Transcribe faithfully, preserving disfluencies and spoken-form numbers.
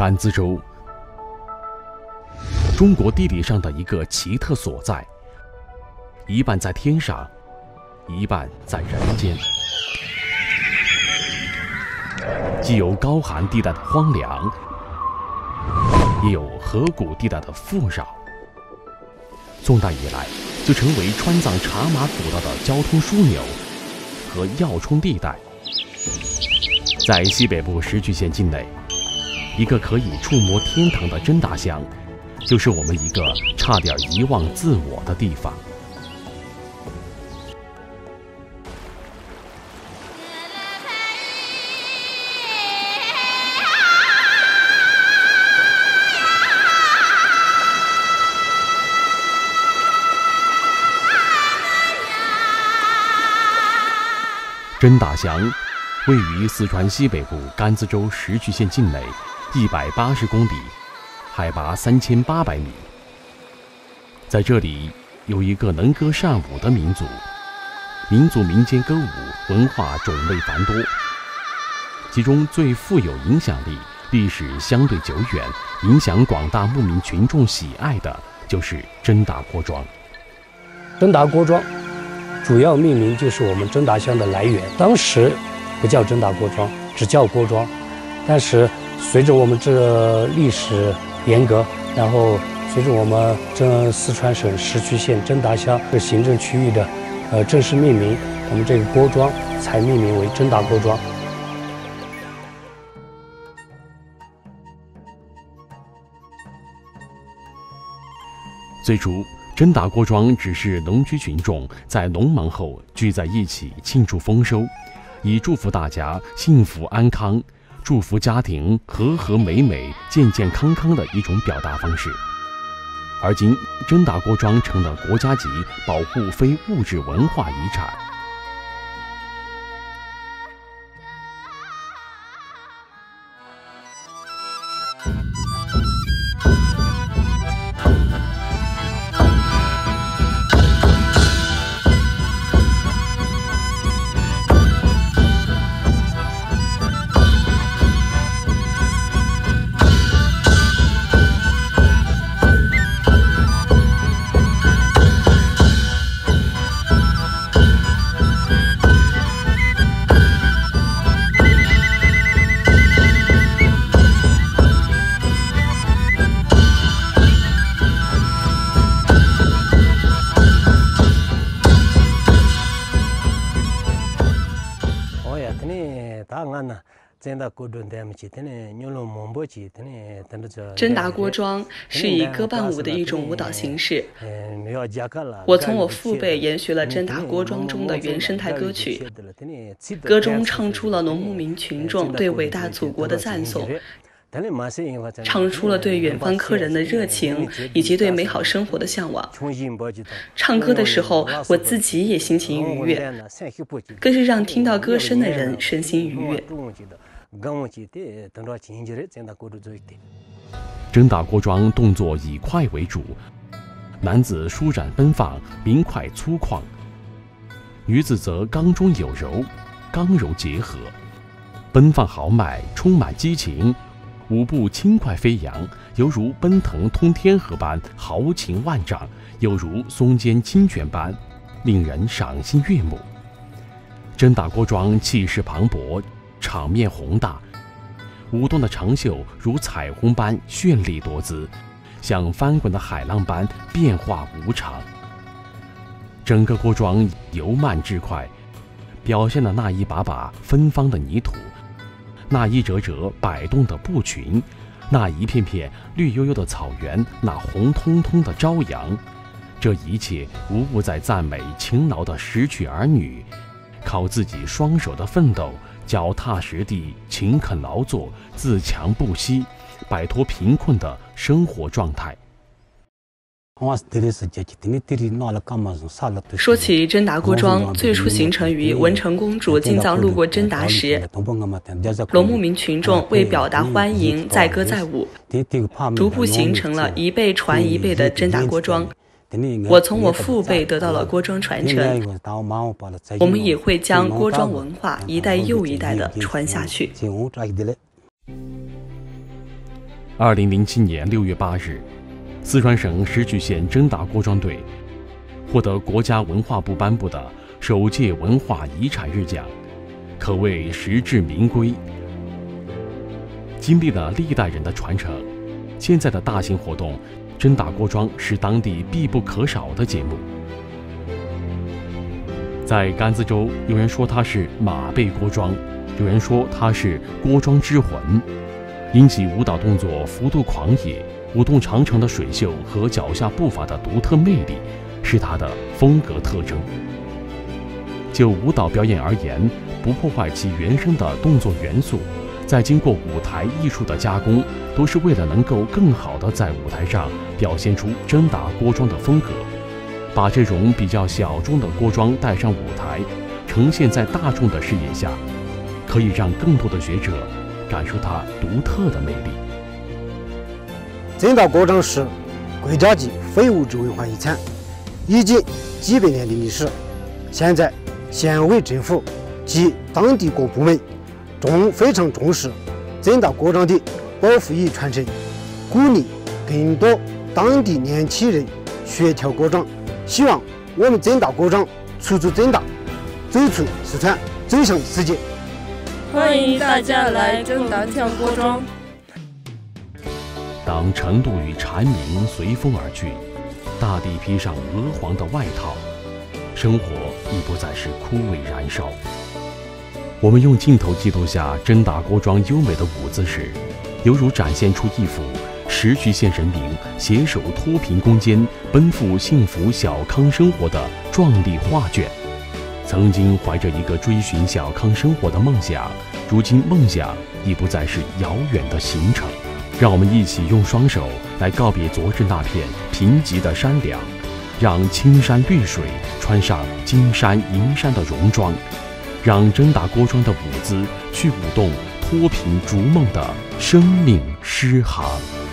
甘孜州，中国地理上的一个奇特所在，一半在天上，一半在人间，既有高寒地带的荒凉，也有河谷地带的富饶。宋代以来，就成为川藏茶马古道的交通枢纽和要冲地带。在西北部石渠县境内，一个可以触摸天堂的真大乡，就是我们一个差点遗忘自我的地方。真大乡位于四川西北部甘孜州石渠县境内一百八十公里，海拔三千八百米。在这里有一个能歌善舞的民族，民族民间歌舞文化种类繁多，其中最富有影响力、历史相对久远、影响广大牧民群众喜爱的就是真大锅庄。 真大锅庄主要命名就是我们真大乡的来源，当时不叫真大锅庄，只叫锅庄。但是随着我们这历史沿革，然后随着我们这四川省石渠县真大乡这行政区域的呃正式命名，我们这个锅庄才命名为真大锅庄。 最初，真大锅庄只是农居群众在农忙后聚在一起庆祝丰收，以祝福大家幸福安康，祝福家庭和和美美、健健康康的一种表达方式。而今，真大锅庄成了国家级保护非物质文化遗产。 真大锅庄是以歌伴舞的一种舞蹈形式。我从我父辈延续了真大锅庄中的原生态歌曲，歌中唱出了农牧民群众对伟大祖国的赞颂，唱出了对远方客人的热情以及对美好生活的向往。唱歌的时候，我自己也心情愉悦，更是让听到歌声的人身心愉悦。 真大锅庄动作以快为主，男子舒展奔放，明快粗犷；女子则刚中有柔，刚柔结合，奔放豪迈，充满激情，舞步轻快飞扬，犹如奔腾通天河般豪情万丈，又如松间清泉般令人赏心悦目。真大锅庄气势磅礴，场面宏大，舞动的长袖如彩虹般绚丽多姿，像翻滚的海浪般变化无常。整个锅庄由慢至快，表现了那一把把芬芳的泥土，那一折折摆动的步群，那一片片绿油油的草原，那红彤彤的朝阳，这一切无不在赞美勤劳的石渠儿女，靠自己双手的奋斗，脚踏实地，勤恳劳作，自强不息，摆脱贫困的生活状态。 说起真大锅庄，最初形成于文成公主进藏路过真达时，农牧民群众为表达欢迎，载歌载舞，逐步形成了一辈传一辈的真大锅庄。我从我父辈得到了锅庄传承，我们也会将锅庄文化一代又一代的传下去。 二零零七年六月八日，四川省石渠县真达郭庄队获得国家文化部颁布的首届文化遗产日奖，可谓实至名归。经历了历代人的传承，现在的大型活动真达郭庄是当地必不可少的节目。在甘孜州，有人说它是马背郭庄，有人说它是郭庄之魂，因其舞蹈动作幅度狂野、舞动长长的水袖和脚下步伐的独特魅力，是它的风格特征。就舞蹈表演而言，不破坏其原生的动作元素，在经过舞台艺术的加工，都是为了能够更好地在舞台上表现出真达郭庄的风格，把这种比较小众的郭庄带上舞台，呈现在大众的视野下，可以让更多的学者感受它独特的魅力。 真达郭庄是国家级非物质文化遗产，已经几百年的历史。现在县委政府及当地各部门重非常重视真达郭庄的保护与传承，鼓励更多当地年轻人学跳郭庄。希望我们真达郭庄出自真达，走出四川，走向世界。 欢迎大家来真达跳郭庄。 当晨露与蝉鸣随风而去，大地披上鹅黄的外套，生活已不再是枯萎燃烧。我们用镜头记录下真达郭庄优美的舞姿时，犹如展现出一幅石渠县人民携手脱贫攻坚、奔赴幸福小康生活的壮丽画卷。曾经怀着一个追寻小康生活的梦想，如今梦想已不再是遥远的行程。让我们一起用双手来告别昨日那片贫瘠的山梁，让青山绿水穿上金山银山的戎装，让真达郭庄的舞姿去舞动脱贫逐梦的生命诗行。